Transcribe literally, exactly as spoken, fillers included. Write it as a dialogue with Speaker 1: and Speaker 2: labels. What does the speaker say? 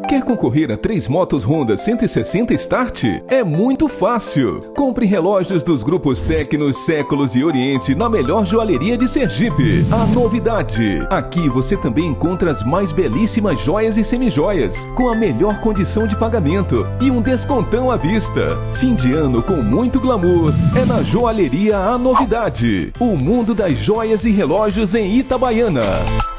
Speaker 1: Quer concorrer a três motos Honda cento e sessenta Start? É muito fácil! Compre relógios dos grupos Tecnos, Séculos e Oriente na melhor joalheria de Sergipe. A novidade! Aqui você também encontra as mais belíssimas joias e semijoias, com a melhor condição de pagamento e um descontão à vista. Fim de ano com muito glamour é na Joalheria A Novidade. O mundo das joias e relógios em Itabaiana.